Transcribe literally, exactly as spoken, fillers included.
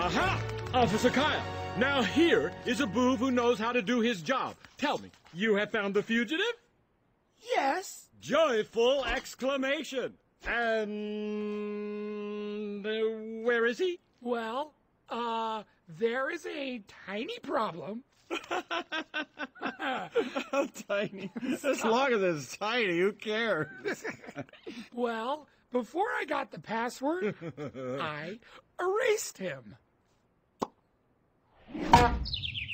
Aha! Officer Kyle, now here is a boob who knows how to do his job. Tell me, you have found the fugitive? Yes. Joyful exclamation. And... Uh, where is he? Well, uh, there is a tiny problem. How tiny? As long as it's tiny, who cares? Well, before I got the password, I erased him.